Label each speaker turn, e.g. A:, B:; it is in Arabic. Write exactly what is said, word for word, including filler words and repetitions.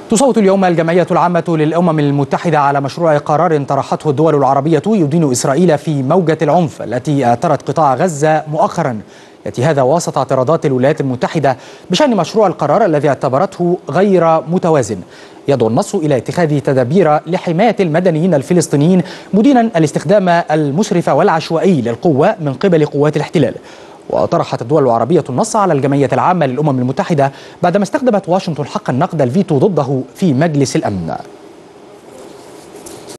A: تصوت اليوم الجمعية العامة للأمم المتحدة على مشروع قرار طرحته الدول العربية يدين إسرائيل في موجة العنف التي اعترت قطاع غزة مؤخرا. يأتي هذا وسط اعتراضات الولايات المتحدة بشأن مشروع القرار الذي اعتبرته غير متوازن. يدعو النص إلى اتخاذ تدابير لحماية المدنيين الفلسطينيين مدينا الاستخدام المسرف والعشوائي للقوة من قبل قوات الاحتلال. وطرحت الدول العربية النص على الجمعية العامة للأمم المتحدة بعدما استخدمت واشنطن حق النقد الفيتو ضده في مجلس الأمن.